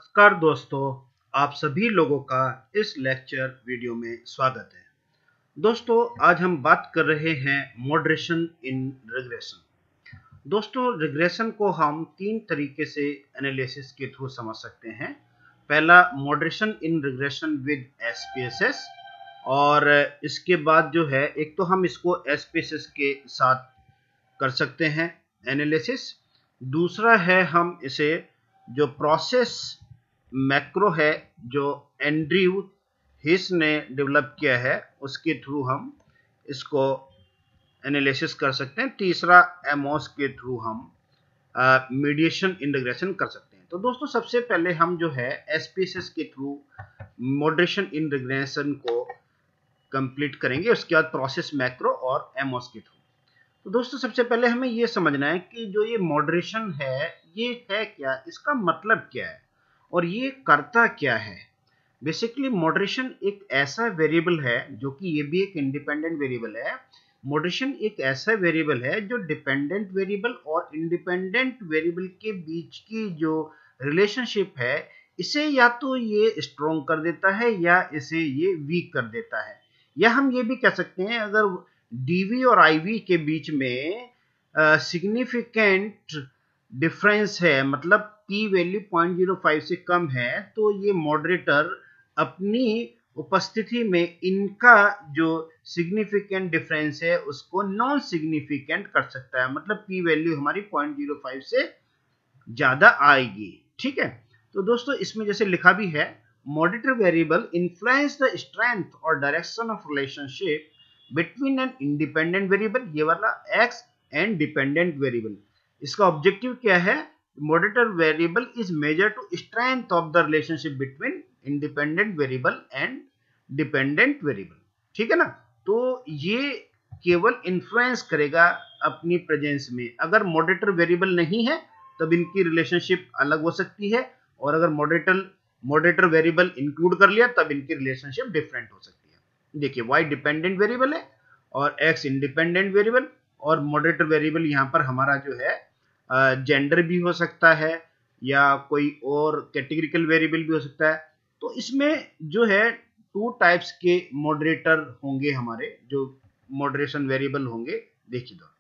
नमस्कार दोस्तों, आप सभी लोगों का इस लेक्चर वीडियो में स्वागत है। दोस्तों, आज हम बात कर रहे हैं मॉडरेशन इन रिग्रेशन। दोस्तों, रिग्रेशन को हम तीन तरीके से एनालिसिस के थ्रू समझ सकते हैं। पहला, moderation in regression with SPSS, और इसके बाद जो है एक तो हम इसको एसपीएसएस के साथ कर सकते हैं एनालिसिस। दूसरा है हम इसे जो प्रोसेस मैक्रो है जो एंड्रयू हिस ने डेवलप किया है उसके थ्रू हम इसको एनालिसिस कर सकते हैं। तीसरा, एमओस के थ्रू हम मीडिएशन इन रिग्रेशन कर सकते हैं। तो दोस्तों, सबसे पहले हम जो है एसपीएसएस के थ्रू मॉडरेशन इन रिग्रेशन को कंप्लीट करेंगे, उसके बाद प्रोसेस मैक्रो और एमओस के थ्रू। तो दोस्तों, सबसे पहले हमें यह समझना है कि जो ये मॉडरेशन है ये है क्या, इसका मतलब क्या है और ये करता क्या है। बेसिकली मॉडरेशन एक ऐसा वेरिएबल है जो कि ये भी एक इंडिपेंडेंट वेरिएबल है। मॉडरेशन एक ऐसा वेरिएबल है जो डिपेंडेंट वेरिएबल और इंडिपेंडेंट वेरिएबल के बीच की जो रिलेशनशिप है इसे या तो ये स्ट्रॉन्ग कर देता है या इसे ये वीक कर देता है। या हम ये भी कह सकते हैं, अगर डीवी और आईवी के बीच में सिग्निफिकेंट डिफरेंस है, मतलब पी वैल्यू 0.05 से कम है, तो ये मॉडरेटर अपनी उपस्थिति में इनका जो सिग्निफिकेंट डिफरेंस है उसको नॉन सिग्निफिकेंट कर सकता है, मतलब पी वैल्यू हमारी 0.05 से ज्यादा आएगी। ठीक है, तो दोस्तों इसमें जैसे लिखा भी है, moderator variable influence the strength और direction of relationship between an independent variable, ये वाला एक्स, एंड डिपेंडेंट वेरिएबल। इसका ऑब्जेक्टिव क्या है? Moderator variable is measure to strength of the relationship between independent variable and dependent variable. ठीक है ना, तो ये केवल इन्फ्लुएंस करेगा अपनी प्रेजेंस में। अगर मॉडरेटर वेरिएबल नहीं है तब इनकी रिलेशनशिप अलग हो सकती है, और अगर मॉडरेटर वेरिएबल इंक्लूड कर लिया तब इनकी रिलेशनशिप डिफरेंट हो सकती है। देखिए, y डिपेंडेंट वेरिएबल है और x इंडिपेंडेंट वेरिएबल, और मॉडरेटर वेरिएबल यहाँ पर हमारा जो है जेंडर भी हो सकता है या कोई और कैटेगरिकल वेरिएबल भी हो सकता है। तो इसमें जो है टू टाइप्स के मॉडरेटर होंगे, हमारे जो मॉडरेशन वेरिएबल होंगे। देखिए, दो,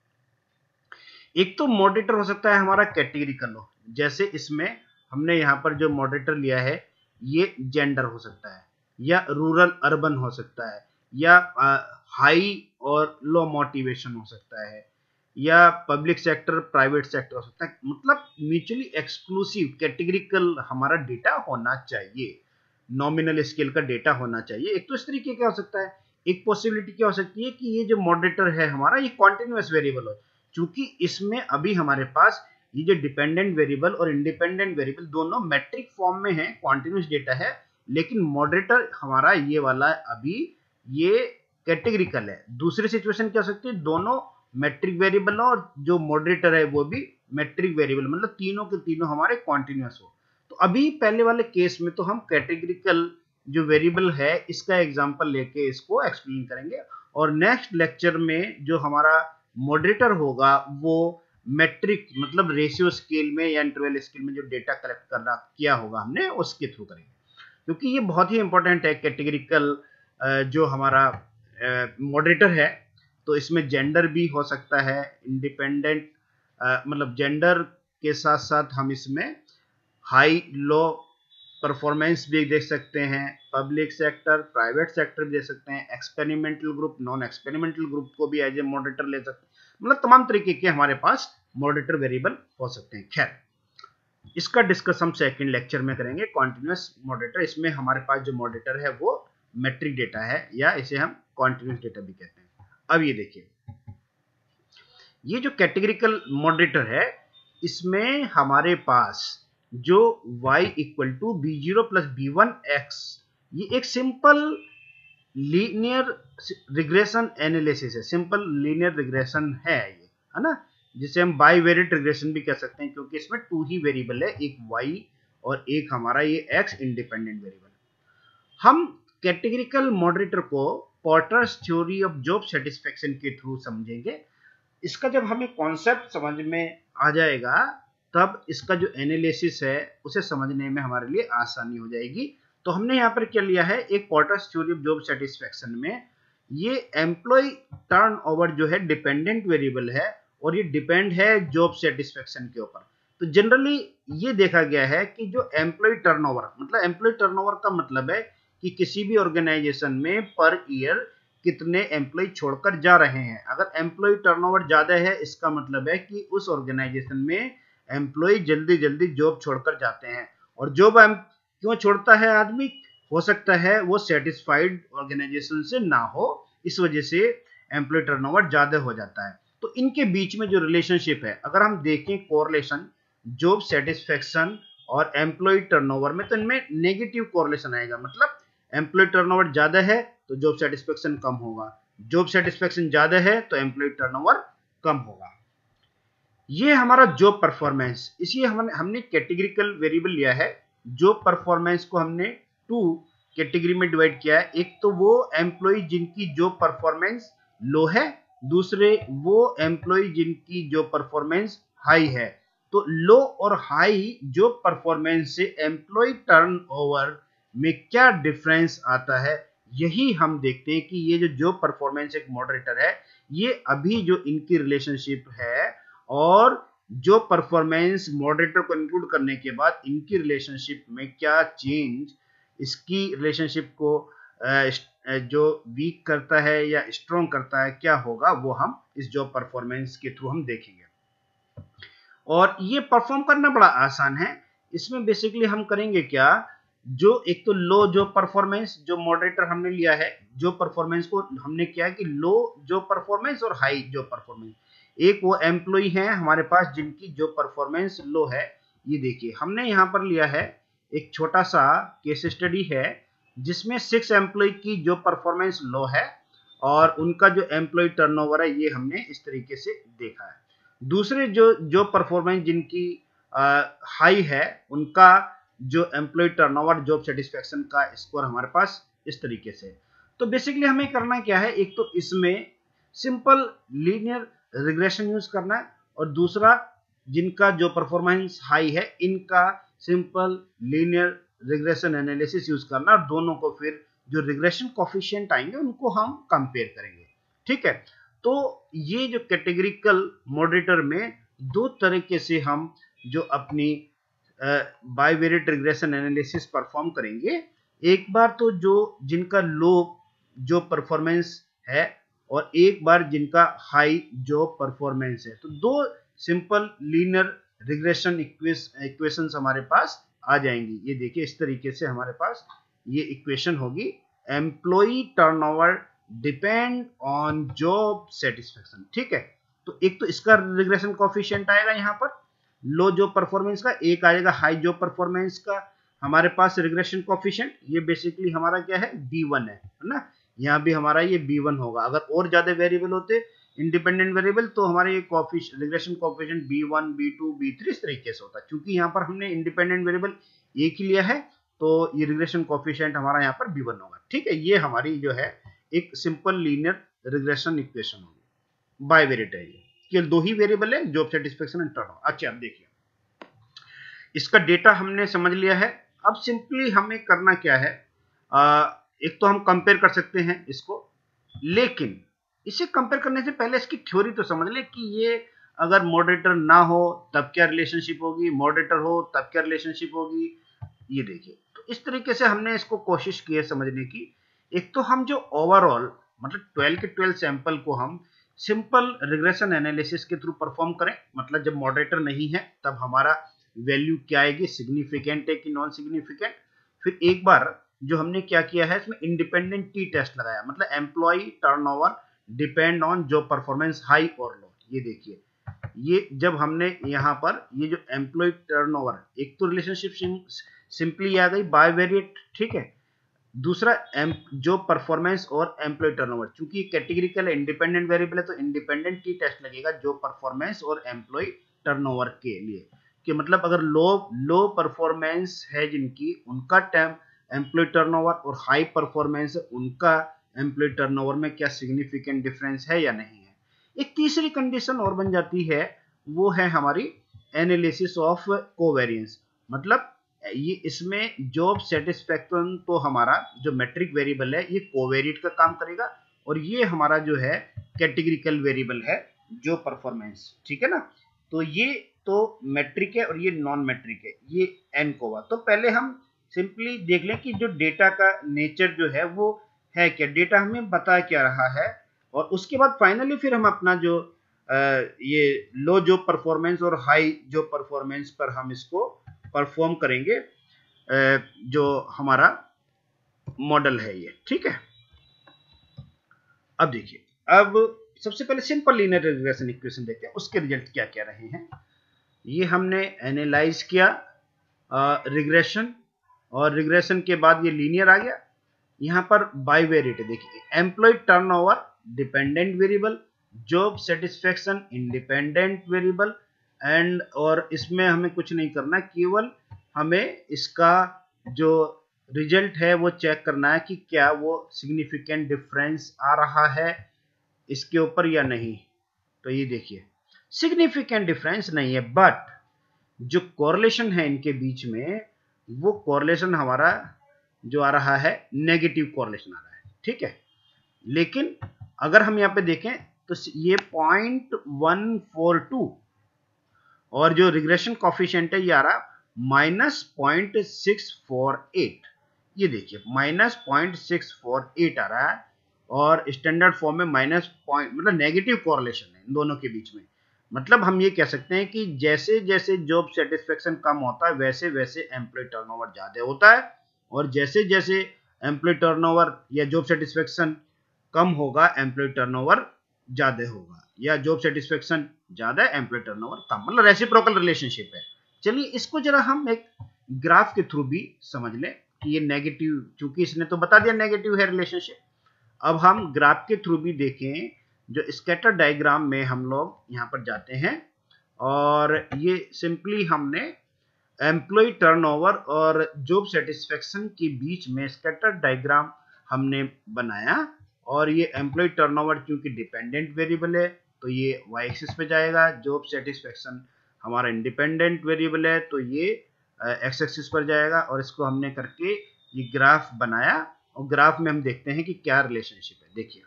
एक तो मॉडरेटर हो सकता है हमारा कैटेगरिकल हो, जैसे इसमें हमने यहाँ पर जो मॉडरेटर लिया है ये जेंडर हो सकता है, या रूरल अर्बन हो सकता है, या हाई और लो मोटिवेशन हो सकता है, या पब्लिक सेक्टर प्राइवेट सेक्टर हो सकता है। मतलब म्यूचुअली एक्सक्लूसिव कैटेगरिकल हमारा डेटा होना चाहिए, नॉमिनल स्केल का डेटा होना चाहिए। एक तो इस तरीके क्या हो सकता है, एक पॉसिबिलिटी क्या हो सकती है कि ये जो मॉडरेटर है हमारा ये कॉन्टिन्यूअस वेरिएबल हो, क्योंकि इसमें अभी हमारे पास ये जो डिपेंडेंट वेरिएबल और इंडिपेंडेंट वेरिएबल दोनों मैट्रिक फॉर्म में है, कॉन्टिन्यूअस डेटा है, लेकिन मॉडरेटर हमारा ये वाला अभी ये कैटेगरिकल है। दूसरी सिचुएशन क्या हो सकती है, दोनों मैट्रिक वेरिएबल और जो मॉडरेटर है वो भी मैट्रिक वेरिएबल, मतलब तीनों के तीनों हमारे कॉन्टिन्यूअस हो। तो अभी पहले वाले केस में तो हम कैटेगरिकल जो वेरिएबल है इसका एग्जांपल लेके इसको एक्सप्लेन करेंगे, और नेक्स्ट लेक्चर में जो हमारा मॉडरेटर होगा वो मैट्रिक मतलब रेशियो स्केल में या इंटरवल स्केल में जो डेटा कलेक्ट करना किया होगा हमने उसके थ्रू करेंगे, क्योंकि ये बहुत ही इंपॉर्टेंट है। कैटेगरिकल जो हमारा मॉडरेटर है तो इसमें जेंडर भी हो सकता है, इंडिपेंडेंट मतलब जेंडर के साथ साथ हम इसमें हाई लो परफॉर्मेंस भी देख सकते हैं, पब्लिक सेक्टर प्राइवेट सेक्टर भी देख सकते हैं, experimental group non experimental group को भी एज ए मॉडरेटर ले सकते हैं। मतलब तमाम तरीके के हमारे पास मॉडरेटर वेरिएबल हो सकते हैं। खैर, इसका डिस्कस हम सेकंड लेक्चर में करेंगे, कॉन्टिन्यूअस मॉडरेटर। इसमें हमारे पास जो मॉडरेटर है वो मैट्रिक डेटा है, या इसे हम कॉन्टिन्यूअस डेटा भी कहते हैं। अब ये देखिए, ये जो कैटेगरिकल मॉडरेटर है इसमें हमारे पास जो y equal to b0 plus b1x, ये एक सिंपल लीनियर रिग्रेशन एनालिसिस है, सिंपल लीनियर रिग्रेशन है ये, है ना, जिसे हम बाइवेरिएट रिग्रेशन भी कह सकते हैं, क्योंकि इसमें टू ही वेरिएबल है, एक y और एक हमारा ये x इंडिपेंडेंट वेरिएबल। हम कैटेगरिकल मॉडरेटर को Porter's theory of job satisfaction के थ्रू समझेंगे। इसका जब हमें कॉन्सेप्ट समझ में आ जाएगा तब इसका जो एनालिसिस है उसे समझने में हमारे लिए आसानी हो जाएगी। तो हमने यहाँ पर क्या लिया है, एक Porter's theory of job satisfaction में ये एम्प्लॉय टर्नओवर जो है डिपेंडेंट वेरिएबल है और ये डिपेंड है जॉब सेटिस्फेक्शन के ऊपर। तो जनरली ये देखा गया है कि जो एम्प्लॉय टर्नओवर, मतलब एम्प्लॉय टर्नओवर का मतलब है कि किसी भी ऑर्गेनाइजेशन में पर ईयर कितने एम्प्लॉय छोड़कर जा रहे हैं। अगर एम्प्लॉय टर्नओवर ज्यादा है इसका मतलब है कि उस ऑर्गेनाइजेशन में एम्प्लॉय जल्दी जल्दी जॉब छोड़कर जाते हैं। और जॉब क्यों छोड़ता है आदमी, हो सकता है वो सेटिस्फाइड ऑर्गेनाइजेशन से ना हो, इस वजह से एम्प्लॉय टर्नओवर ज्यादा हो जाता है। तो इनके बीच में जो रिलेशनशिप है, अगर हम देखें कोरिलेशन जॉब सेटिस्फेक्शन और एम्प्लॉय टर्नओवर में, तो इनमें नेगेटिव कोरिलेशन आएगा। मतलब एम्प्लॉय टर्नओवर ज्यादा है तो जॉब सेटिस्फेक्शन कम होगा, जॉब सेटिस्फेक्शन ज्यादा है तो एम्प्लॉय टर्नओवर कम होगा। ये हमारा जॉब परफॉर्मेंस, इसी हमने कैटेगरिकल वेरिएबल लिया है। जॉब परफॉर्मेंस को हमने 2 कैटेगरी में डिवाइड किया है। एक तो वो एम्प्लॉय जिनकी जॉब परफॉर्मेंस लो है, दूसरे वो एम्प्लॉय जिनकी जॉब परफॉर्मेंस हाई है। तो लो और हाई जॉब परफॉर्मेंस से एम्प्लॉय टर्नओवर में क्या डिफरेंस आता है, यही हम देखते हैं कि ये जो जॉब परफॉर्मेंस एक मॉडरेटर है, ये अभी जो इनकी रिलेशनशिप है और जो परफॉर्मेंस मॉडरेटर को इंक्लूड करने के बाद इनकी रिलेशनशिप में क्या चेंज, इसकी रिलेशनशिप को जो वीक करता है या स्ट्रॉन्ग करता है, क्या होगा वो हम इस जॉब परफॉर्मेंस के थ्रू हम देखेंगे। और ये परफॉर्म करना बड़ा आसान है। इसमें बेसिकली हम करेंगे क्या, जो एक तो लो जो परफॉर्मेंस जो मॉडरेटर हमने लिया है, जो परफॉर्मेंस को हमने किया है कि लो जो परफॉर्मेंस और हाई जो परफॉर्मेंस। एक वो एम्प्लॉय है हमारे पास जिनकी जो परफॉर्मेंस लो है। ये देखिए हमने यहाँ पर लिया है एक छोटा सा केस स्टडी है जिसमें 6 एम्प्लॉय की जो परफॉर्मेंस लो है और उनका जो एम्प्लॉय टर्नओवर है ये हमने इस तरीके से देखा है। दूसरे जो परफॉर्मेंस जिनकी हाई है, उनका जो एम्प्लॉय टर्नओवर जॉब सेटिस्फेक्शन का स्कोर हमारे पास इस तरीके से। तो बेसिकली हमें करना क्या है, एक तो इसमें सिंपल लीनियर रिग्रेशन यूज करना है और दूसरा जिनका जो परफॉर्मेंस हाई है इनका simple linear regression analysis use करना, और दोनों को फिर जो रिग्रेशन कोफिशिएंट आएंगे उनको हम कंपेयर करेंगे। ठीक है, तो ये जो कैटेगरिकल मॉडरेटर में 2 तरीके से हम जो अपनी बाइवेरिएट रिग्रेशन एनालिसिस परफॉर्म करेंगे। एक बार तो जो जिनका लो जो परफॉर्मेंस है और एक बार जिनका हाई जो परफॉर्मेंस है। तो 2 सिंपल लीनियर रिग्रेशन इक्वेशंस हमारे पास आ जाएंगी। ये देखिए इस तरीके से हमारे पास ये इक्वेशन होगी, employee turnover depend on job satisfaction. ठीक है, तो एक तो इसका रिग्रेशन कोफिशिएंट आएगा यहाँ पर लो जो परफॉर्मेंस का, एक आएगा हाई जो परफॉर्मेंस का हमारे पास रिग्रेशन कोफिशिएंट। ये बेसिकली हमारा क्या है, B1 है ना। यहाँ भी हमारा ये B1 होगा। अगर और ज्यादा वेरिएबल होते इंडिपेंडेंट वेरिएबल तो हमारे ये regression coefficient B1 B2 B3 इस तरीके से होता है। क्योंकि यहाँ पर हमने इंडिपेंडेंट वेरिएबल एक ही लिया है तो ये रिग्रेशन कोफिशिएंट हमारा यहाँ पर B1 होगा। ठीक है, ये हमारी जो है एक सिंपल लीनियर रिग्रेशन इक्वेशन होगी, बाइवेरिएट है। केवल 2 ही वेरिएबल है, जॉब सेटिस्फेक्शन एंड टर्नओवर। अच्छा अब देखिए इसका डेटा हमने समझ लिया है। अब सिंपली हमें करना क्या है, एक तो हम कंपेयर कर सकते हैं इसको, लेकिन इसे कंपेयर करने से पहले इसकी थ्योरी तो समझ ले कि ये अगर मॉडरेटर ना हो तब क्या रिलेशनशिप होगी, मॉडरेटर हो तब क्या रिलेशनशिप होगी। ये देखिए तो इस तरीके से हमने इसको कोशिश की है समझने की। एक तो हम जो ओवरऑल मतलब 12 के 12 सैंपल को हम सिंपल रिग्रेशन एनालिसिस के थ्रू परफॉर्म करें, मतलब जब मॉडरेटर नहीं है तब हमारा वैल्यू क्या आएगी, सिग्निफिकेंट है कि नॉन सिग्निफिकेंट। फिर एक बार जो हमने क्या किया है इसमें इंडिपेंडेंट टी टेस्ट लगाया, मतलब employee turnover depend on job performance high और लो। ये देखिए ये जब हमने यहाँ पर ये जो एम्प्लॉय टर्नओवर, एक तो रिलेशनशिप सिंपली आ गई बाइवेरिएट। ठीक है, दूसरा जो परफॉर्मेंस और एम्प्लॉय टर्नओवर, चूंकि कैटेगरिकल इंडिपेंडेंट वेरिएबल है तो इंडिपेंडेंट टी टेस्ट लगेगा जो परफॉर्मेंस और एम्प्लॉय टर्नओवर के लिए, कि मतलब अगर लो परफॉर्मेंस है जिनकी उनका एम्प्लॉय टर्नओवर और हाई परफॉर्मेंस है उनका एम्प्लॉय टर्नओवर में क्या सिग्निफिकेंट डिफरेंस है या नहीं है। एक तीसरी कंडीशन और बन जाती है, वो है हमारी एनालिसिस ऑफ कोवेरियंस, मतलब ये इसमें जॉब सेटिस्फैक्शन तो हमारा जो मेट्रिक वेरिएबल है ये कोवेरिएट का काम करेगा, और ये हमारा जो है कैटेगरिकल वेरिएबल है जो परफॉर्मेंस, ठीक है ना। तो ये तो मेट्रिक है और ये नॉन मेट्रिक है, ये एनकोवा। तो पहले हम सिंपली देख लें कि जो डेटा का नेचर जो है वो है क्या, डेटा हमें बता क्या रहा है, और उसके बाद फाइनली फिर हम अपना जो ये लो जो परफॉर्मेंस और हाई जो परफॉर्मेंस पर हम इसको परफॉर्म करेंगे, जो हमारा मॉडल है ये, ठीक है। अब देखिए, अब सबसे पहले सिंपल लीनियर रिग्रेशन इक्वेशन देखते हैं, उसके रिजल्ट क्या क्या रहे हैं। ये हमने एनालाइज किया रिग्रेशन, और रिग्रेशन के बाद ये लीनियर आ गया। यहाँ पर बाइवेरिएट है, देखिए employee turnover dependent variable, job satisfaction independent variable, and और इसमें हमें कुछ नहीं करना, केवल हमें इसका जो रिजल्ट है वो चेक करना है कि क्या वो सिग्निफिकेंट डिफरेंस आ रहा है इसके ऊपर या नहीं। तो ये देखिए सिग्निफिकेंट डिफरेंस नहीं है, बट जो कोरिलेशन है इनके बीच में वो कोरिलेशन हमारा जो आ रहा है नेगेटिव कोरिलेशन आ रहा है, ठीक है। लेकिन अगर हम यहाँ पे देखें तो ये 0.142 और जो रिग्रेशन कॉफिशिएंट है ये आ रहा -0.648, ये देखिए -0.648 आ रहा है, और स्टैंडर्ड फॉर्म में माइनस पॉइंट, मतलब नेगेटिव कोरिलेशन है इन दोनों के बीच में। मतलब हम ये कह सकते हैं कि जैसे जैसे जॉब सेटिस्फेक्शन कम होता है वैसे वैसे एम्प्लॉय टर्नओवर ज्यादा होता है, और जैसे जैसे एम्प्लॉय टर्नओवर या जॉब सेटिस्फेक्शन कम होगा एम्प्लॉय टर्नओवर ज्यादा होगा, या जॉब सेटिस्फेक्शन ज्यादा एम्प्लॉय टर्नओवर कम, मतलब रेसिप्रोकल रिलेशनशिप है। चलिए इसको जरा हम एक ग्राफ के थ्रू भी समझ लें कि ये नेगेटिव, चूंकि इसने तो बता दिया नेगेटिव है रिलेशनशिप, अब हम ग्राफ के थ्रू भी देखें। जो स्कैटर डायग्राम में हम लोग यहाँ पर जाते हैं, और ये सिंपली हमने एम्प्लॉय टर्नओवर और जॉब सेटिस्फेक्शन के बीच में स्कैटर डायग्राम हमने बनाया, और ये एम्प्लॉय टर्नओवर क्योंकि डिपेंडेंट वेरिएबल है तो ये वाई एक्सिस पे जाएगा, जॉब सेटिस्फेक्शन हमारा इंडिपेंडेंट वेरिएबल है तो ये एक्स एक्सिस पर जाएगा, और इसको हमने करके ये ग्राफ बनाया, और ग्राफ में हम देखते हैं कि क्या रिलेशनशिप है। देखिए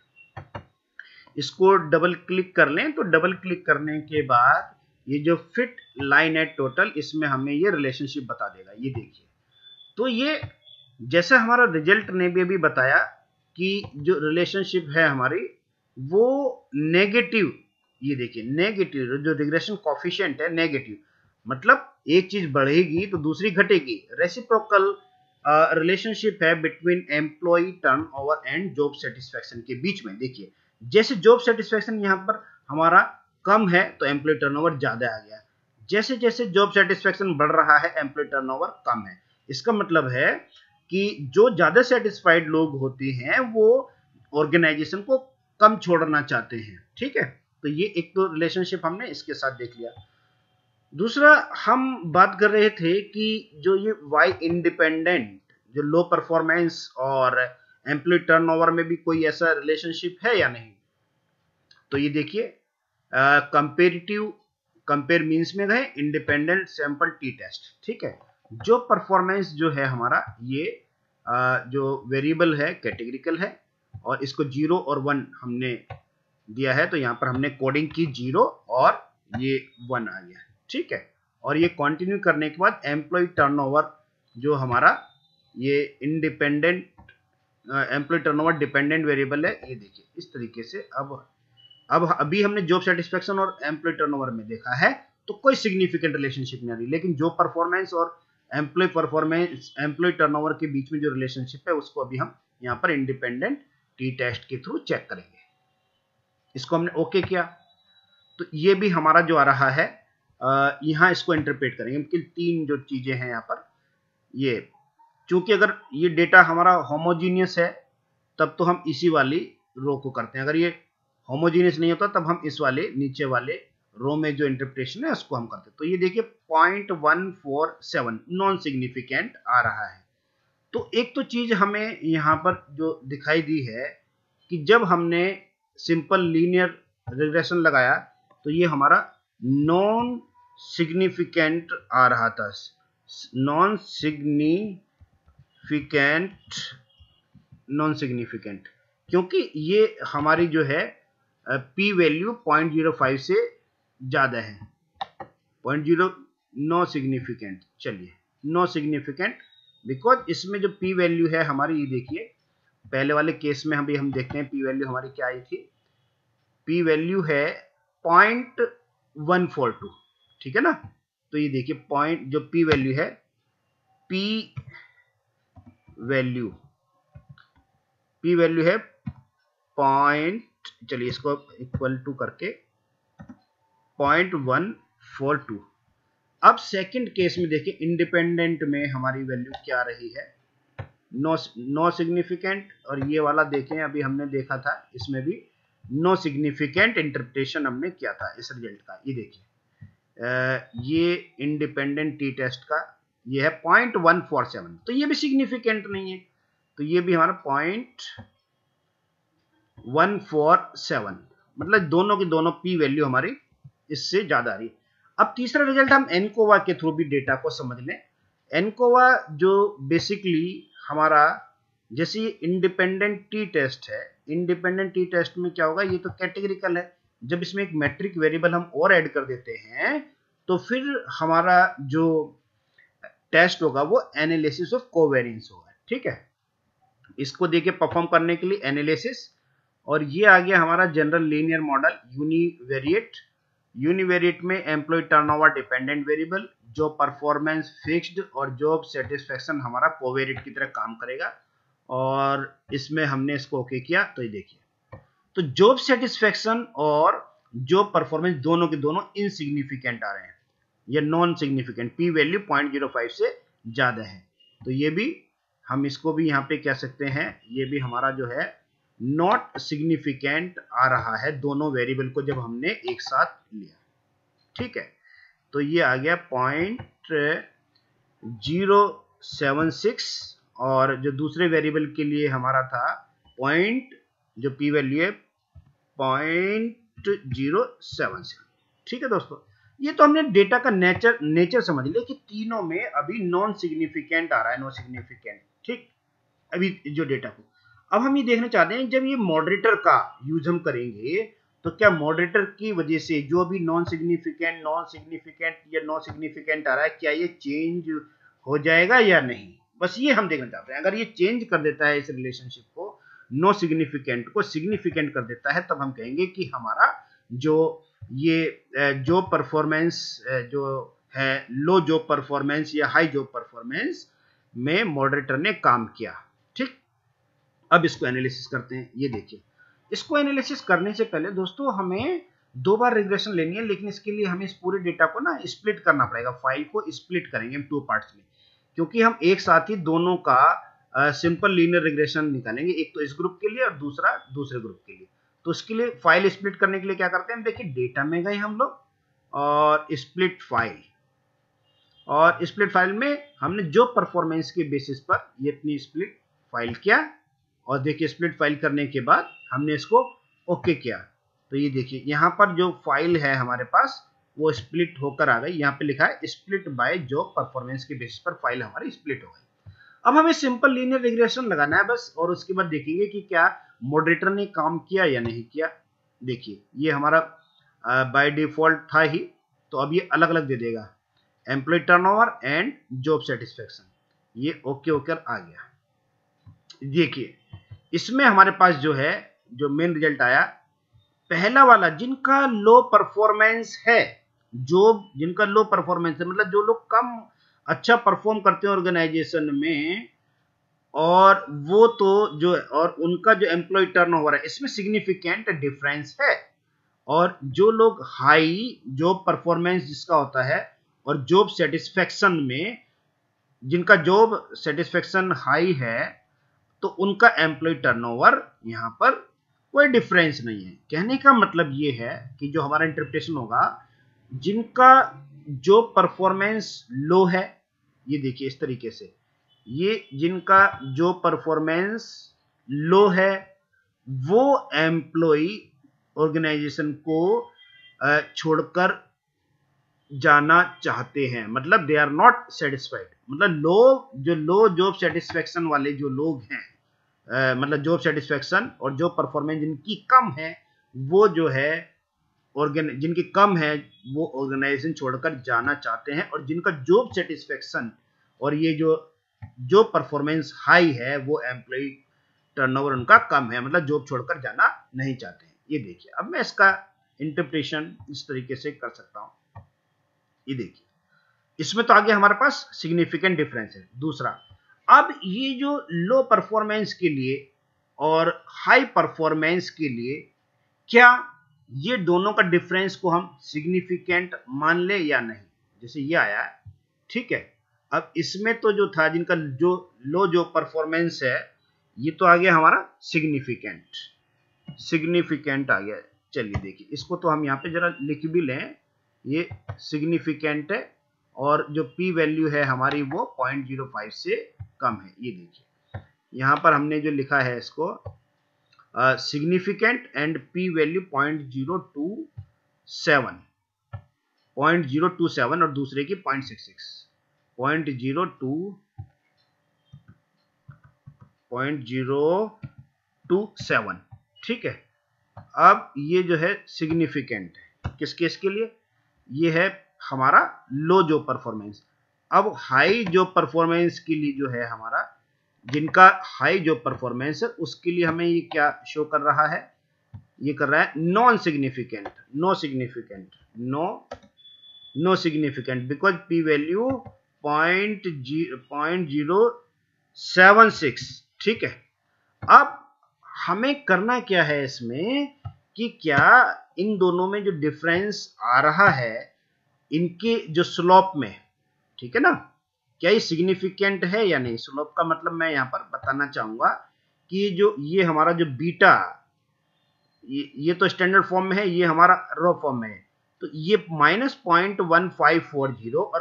इसको डबल क्लिक कर लें, तो डबल क्लिक करने के बाद ये जो फिट लाइन है टोटल, इसमें हमें ये रिलेशनशिप बता देगा। ये देखिए, तो ये जैसे हमारा रिजल्ट ने भी अभी बताया कि जो रिलेशनशिप है हमारी वो नेगेटिव, ये देखिए नेगेटिव जो रिग्रेशन कॉफिशिएंट है नेगेटिव, मतलब एक चीज बढ़ेगी तो दूसरी घटेगी, रेसिप्रोकल रिलेशनशिप है between employee turnover and job satisfaction के बीच में। देखिए जैसे जॉब सेटिस्फेक्शन यहाँ पर हमारा कम है तो एम्प्लॉय टर्नओवर ज्यादा आ गया, जैसे जैसे जॉब सेटिस्फेक्शन बढ़ रहा है एम्प्लॉय टर्नओवर कम है। इसका मतलब है कि जो ज्यादा सेटिस्फाइड लोग होते हैं वो ऑर्गेनाइजेशन को कम छोड़ना चाहते हैं, ठीक है। तो ये एक तो रिलेशनशिप हमने इसके साथ देख लिया। दूसरा हम बात कर रहे थे कि जो ये वाई इंडिपेंडेंट जो लो परफॉर्मेंस और एम्प्लॉय टर्नओवर में भी कोई ऐसा रिलेशनशिप है या नहीं। तो ये देखिए कंपेरेटिव, कंपेयर मींस में गए इंडिपेंडेंट सैंपल टी टेस्ट, ठीक है। जो परफॉर्मेंस जो है हमारा ये जो वेरिएबल है कैटेगरिकल है, और इसको 0 और 1 हमने दिया है, तो यहाँ पर हमने कोडिंग की 0 और ये 1 आ गया, ठीक है। और ये कंटिन्यू करने के बाद एम्प्लॉय टर्नओवर जो हमारा ये independent employee turnover dependent variable है, ये देखिए इस तरीके से। अब अभी हमने जॉब सेटिस्फेक्शन और एम्प्लॉय टर्नओवर में देखा है तो कोई सिग्निफिकेंट रिलेशनशिप नहीं आ रही, लेकिन जो परफॉर्मेंस और एम्प्लॉय परफॉर्मेंस एम्प्लॉय टर्नओवर के बीच में जो रिलेशनशिप है उसको अभी हम यहाँ पर इंडिपेंडेंट टी टेस्ट के थ्रू चेक करेंगे। इसको हमने ओके किया, तो ये भी हमारा जो आ रहा है यहाँ इसको इंटरप्रेट करेंगे कि 3 जो चीजें हैं यहाँ पर, ये चूंकि अगर ये डेटा हमारा होमोजीनियस है तब तो हम इसी वाली रो को करते हैं, अगर ये होमोजीनियस नहीं होता तब हम इस वाले नीचे वाले रो में जो इंटरप्रिटेशन है उसको हम करते हैं। तो ये देखिए 0.147 नॉन सिग्निफिकेंट आ रहा है। तो एक तो चीज हमें यहाँ पर जो दिखाई दी है कि जब हमने सिंपल लीनियर रिग्रेशन लगाया तो ये हमारा नॉन सिग्निफिकेंट आ रहा था, नॉन सिग्निफिकेंट, क्योंकि ये हमारी जो है पी वैल्यू 0.05 से ज्यादा है। 0.0 नो सिग्निफिकेंट, चलिए नो सिग्निफिकेंट, बिकॉज इसमें जो पी वैल्यू है हमारी, ये देखिए पहले वाले केस में हम देखते हैं पी वैल्यू हमारी क्या आई थी। पी वैल्यू है 0.142, ठीक है ना। तो ये देखिए पॉइंट जो पी वैल्यू है, पी वैल्यू है पॉइंट, चलिए इसको इक्वल टू करके 0.142। अब सेकंड केस में देखिए इंडिपेंडेंट में हमारी वैल्यू क्या रही है, नो सिग्निफिकेंट। और ये वाला देखें, अभी हमने देखा था इसमें भी नो सिग्निफिकेंट इंटरप्रिटेशन हमने किया था इस रिजल्ट का। ये देखिए ये इंडिपेंडेंट टी टेस्ट का ये है 0.147, तो ये भी सिग्निफिकेंट नहीं है, तो ये भी हमारा 0.147, मतलब दोनों की दोनों पी वैल्यू हमारी इससे ज्यादा आ रही है। अब तीसरा रिजल्ट हम एनकोवा के थ्रू भी डेटा को समझ लें। एनकोवा जो बेसिकली हमारा, जैसे ये इंडिपेंडेंट टी टेस्ट है, इंडिपेंडेंट टी टेस्ट में क्या होगा, ये तो कैटेगरिकल है, जब इसमें एक मैट्रिक वेरिएबल हम और ऐड कर देते हैं तो फिर हमारा जो टेस्ट होगा वो एनालिसिस ऑफ कोवेरिएंस होगा, ठीक है। इसको देखिए परफॉर्म करने के लिए एनालिसिस, और ये आ गया हमारा general linear model univariate. Univariate में एम्प्लॉय टर्नओवर डिपेंडेंट वेरिएबल, जो परफॉर्मेंस फिक्स्ड और जॉब सेटिस्फेक्शन हमारा कोवेरिएट की तरह काम करेगा, और इसमें हमने इसको ओके किया। तो ये देखिए, तो जॉब सेटिस्फेक्शन और जॉब परफॉर्मेंस दोनों के दोनों इनसिग्निफिकेंट आ रहे हैं, या नॉन सिग्निफिकेंट, पी वैल्यू 0.05 से ज्यादा है। तो ये भी हम इसको भी यहाँ पे कह सकते हैं, ये भी हमारा जो है नॉट सिग्निफिकेंट आ रहा है दोनों वेरिएबल को जब हमने एक साथ लिया, ठीक है। तो ये आ गया 0.076, और जो दूसरे वेरिएबल के लिए हमारा था जो पी वैल्यू है 0.077, ठीक है दोस्तों। ये तो हमने डेटा का नेचर समझ लिया कि तीनों में अभी नॉन सिग्निफिकेंट आ रहा है, नो सिग्निफिकेंट, ठीक। अभी जो डेटा को अब हम ये देखना चाहते हैं, जब ये मॉडरेटर का यूज हम करेंगे तो क्या मॉडरेटर की वजह से जो भी नॉन सिग्निफिकेंट या नो सिग्निफिकेंट आ रहा है, क्या ये चेंज हो जाएगा या नहीं, बस ये हम देखना चाहते हैं। अगर ये चेंज कर देता है इस रिलेशनशिप को, नो सिग्निफिकेंट को सिग्निफिकेंट कर देता है, तब हम कहेंगे कि हमारा जो ये जो परफॉर्मेंस जो है लो जॉब परफॉर्मेंस या हाई जॉब परफॉर्मेंस में मॉडरेटर ने काम किया, ठीक। अब इसको एनालिसिस करते हैं। ये देखिए, इसको एनालिसिस करने से पहले दोस्तों हमें 2 बार रिग्रेशन लेनी है, लेकिन इसके लिए हमें इस पूरे डेटा को ना स्प्लिट करना पड़ेगा, फाइल को स्प्लिट करेंगे हम 2 पार्ट्स में, क्योंकि हम एक साथ ही दोनों का सिंपल लीनियर रिग्रेशन निकालेंगे, एक तो इस ग्रुप के लिए और दूसरा दूसरे ग्रुप के लिए। तो उसके लिए फाइल स्प्लिट करने के लिए क्या करते हैं, देखिए डेटा में गए हम लोग और स्प्लिट फाइल, और स्प्लिट फाइल में हमने जो परफॉर्मेंस के बेसिस पर ये इतनी स्प्लिट फाइल किया, और देखिए स्प्लिट फाइल करने के बाद हमने इसको ओके किया। तो ये देखिए यहाँ पर जो फाइल है हमारे पास वो स्प्लिट होकर आ गई, यहाँ पे लिखा है स्प्लिट बाय जॉब परफॉर्मेंस के बेसिस पर फाइल हमारी स्प्लिट हो गई। अब हमें सिंपल लीनियर रिग्रेशन लगाना है बस, और उसके बाद देखेंगे कि क्या मॉडरेटर ने काम किया या नहीं किया। देखिए ये हमारा बाय डिफॉल्ट था ही, तो अब ये अलग अलग दे देगा, employee turnover and job satisfaction, ये ओके होकर आ गया। देखिए इसमें हमारे पास जो है, जो मेन रिजल्ट आया, पहला वाला जिनका लो परफॉर्मेंस है, जिनका लो परफॉर्मेंस है, मतलब जो लोग कम अच्छा परफॉर्म करते हैं ऑर्गेनाइजेशन में, और वो तो जो और उनका जो एम्प्लॉय टर्नओवर है इसमें सिग्निफिकेंट डिफरेंस है, और जो लोग हाई जॉब परफॉर्मेंस जिसका होता है और जॉब सेटिस्फेक्शन में, जिनका जॉब सेटिस्फेक्शन हाई है, तो उनका एम्प्लॉय टर्नओवर यहाँ पर कोई डिफरेंस नहीं है। कहने का मतलब ये है कि जो हमारा इंटरप्रिटेशन होगा, जिनका जो परफॉर्मेंस लो है, ये देखिए इस तरीके से, ये जिनका जो परफॉर्मेंस लो है वो एम्प्लॉय ऑर्गेनाइजेशन को छोड़कर जाना चाहते हैं, मतलब दे आर नॉट सेटिस्फाइड, मतलब लो जॉब सेटिस्फेक्शन वाले जो लोग हैं, मतलब जॉब सेटिस्फेक्शन और जॉब परफॉर्मेंस जिनकी कम है, वो जो है जिनकी कम है वो ऑर्गेनाइजेशन छोड़कर जाना चाहते हैं, और जिनका जॉब सेटिस्फेक्शन और ये जो परफॉर्मेंस हाई है वो एम्प्लॉय टर्नओवर उनका कम है, मतलब जॉब छोड़कर जाना नहीं चाहते हैं। ये देखिए, अब मैं इसका इंटरप्रिटेशन इस तरीके से कर सकता हूं। ये देखिए, इसमें तो आगे हमारे पास सिग्निफिकेंट डिफरेंस है। दूसरा, अब ये जो लो परफॉर्मेंस के लिए और हाई परफॉर्मेंस के लिए, क्या ये दोनों का डिफरेंस को हम सिग्निफिकेंट मान ले या नहीं? जैसे ये आया है, ठीक है। अब इसमें तो जो था, जिनका जो लो जो परफॉर्मेंस है, ये तो आ गया हमारा सिग्निफिकेंट आ गया। चलिए देखिए, इसको तो हम यहाँ पे जरा लिख भी लें, ये सिग्निफिकेंट है और जो पी वैल्यू है हमारी वो 0.05 से कम है। ये देखिए, यहाँ पर हमने जो लिखा है इसको सिग्निफिकेंट एंड पी वैल्यू 0.027 और दूसरे की 0.27, ठीक है। अब ये जो है सिग्निफिकेंट है किस केस के लिए? ये है हमारा लो जो परफॉर्मेंस। अब हाई जो परफॉर्मेंस के लिए जो है हमारा, जिनका हाई जो परफॉर्मेंस है उसके लिए हमें ये क्या शो कर रहा है? ये कर रहा है no significant because P value 0.076, ठीक है। अब हमें करना क्या है इसमें कि क्या इन दोनों में जो डिफरेंस आ रहा है इनके जो स्लोप में, ठीक है ना, क्या ये सिग्निफिकेंट है या नहीं? स्लोप का मतलब मैं यहां पर बताना चाहूंगा कि जो ये हमारा जो बीटा, ये तो स्टैंडर्ड फॉर्म में है, ये हमारा रो फॉर्म में है, तो ये -0.1540 और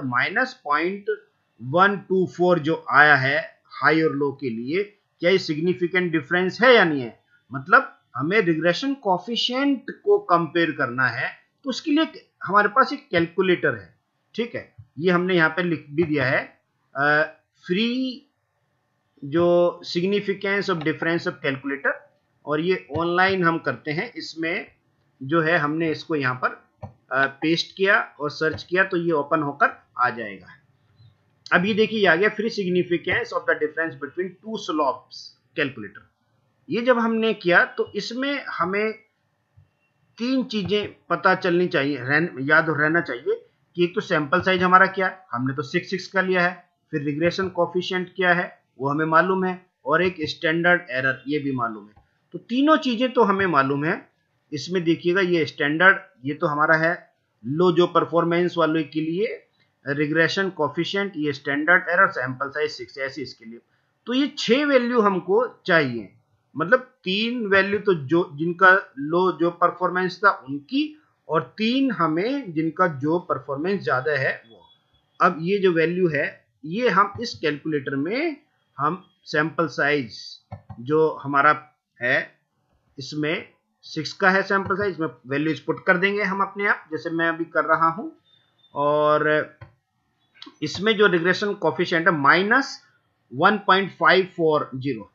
-0.124 जो आया है हाई और लो के लिए, क्या ये सिग्निफिकेंट डिफरेंस है या नहीं है? मतलब हमें रिग्रेशन कोफिशिएंट को कंपेयर करना है, तो उसके लिए हमारे पास एक कैलकुलेटर है, ठीक है। ये हमने यहाँ पे लिख भी दिया है, फ्री जो significance of difference of calculator, और ये ऑनलाइन हम करते हैं। इसमें जो है हमने इसको यहाँ पर पेस्ट किया और सर्च किया तो ये ओपन होकर आ जाएगा। अब ये देखिए, ये आ गया free significance of the difference between two slopes calculator. ये जब हमने किया तो इसमें हमें तीन चीजें पता चलनी चाहिए, याद रहना चाहिए कि एक तो सैंपल साइज हमारा क्या है, हमने तो 6 का लिया है, फिर रिग्रेशन कोफिशिएंट क्या है वो हमें मालूम है, और एक स्टैंडर्ड एरर ये भी मालूम है। तो तीनों चीजें तो हमें मालूम है। इसमें देखिएगा, ये स्टैंडर्ड, ये तो हमारा है लो जो परफॉर्मेंस वालों के लिए, रिग्रेशन कोफिशिएंट, ये स्टैंडर्ड एरर, सैंपल साइज 6, ऐसे इसके लिए। तो ये 6 वैल्यू हमको चाहिए, मतलब 3 वैल्यू तो जो जिनका लो जो परफॉर्मेंस था उनकी, और 3 हमें जिनका जो परफॉर्मेंस ज्यादा है वो। अब ये जो वैल्यू है ये हम इस कैलकुलेटर में हम सैंपल साइज जो हमारा है, इसमें 6 का है सैंपल साइज, में वैल्यूज पुट कर देंगे हम अपने आप, जैसे मैं अभी कर रहा हूं। और इसमें जो रिग्रेशन कोफिशिएंट है -1.540,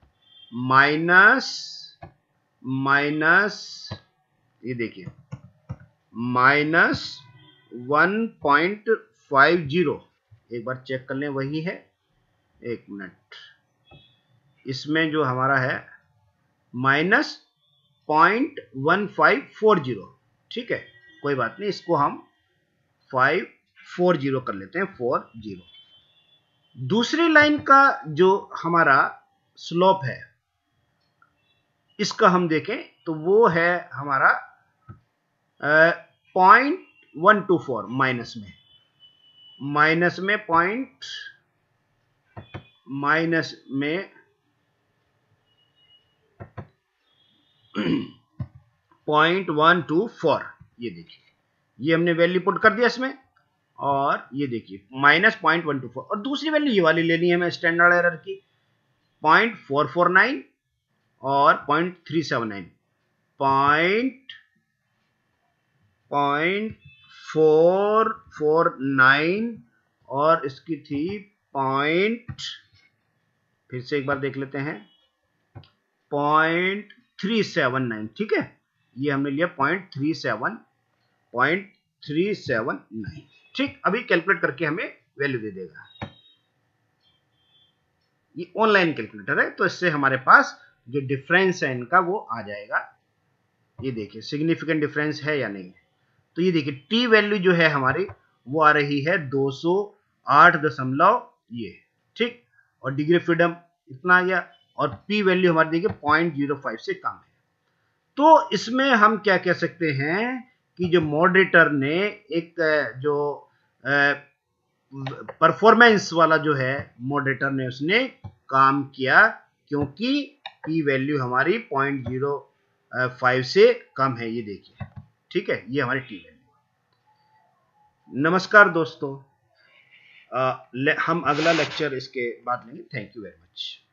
माइनस ये देखिए -1.50, एक बार चेक कर लें, वही है, एक मिनट। इसमें जो हमारा है -0.1540, ठीक है, कोई बात नहीं, इसको हम 540 कर लेते हैं, 40। दूसरी लाइन का जो हमारा स्लोप है इसका हम देखें तो वो है हमारा 0.124, माइनस में 0.124, ये देखिए, ये हमने वैल्यू पुट कर दिया इसमें, और ये देखिए -0.124, और दूसरी वैल्यू ये वाली लेनी है हमें स्टैंडर्ड एरर की 0.449 और 0.379, 449 और इसकी थी पॉइंट, फिर से एक बार देख लेते हैं, 0.379, ठीक है, ये हमने लिया 0.379, ठीक। अभी कैलकुलेट करके हमें वैल्यू दे देगा। ये ऑनलाइन कैलकुलेटर है, तो इससे हमारे पास जो डिफरेंस है इनका वो आ जाएगा। ये देखिए सिग्निफिकेंट डिफरेंस है या नहीं है। तो ये देखिए टी वैल्यू जो है हमारी वो आ रही है 208 दशमलव ये, ठीक, और डिग्री फ्रीडम इतना आ गया, और पी वैल्यू हमारी देखिए 0.05 से कम है। तो इसमें हम क्या कह सकते हैं कि जो मॉडरेटर ने एक जो परफॉर्मेंस वाला जो है मॉडरेटर ने उसने काम किया, क्योंकि पी वैल्यू हमारी 0.05 से कम है, ये देखिए, ठीक है, ये हमारी टी वैल्यू। नमस्कार दोस्तों, हम अगला लेक्चर इसके बाद लेंगे। Thank you very much.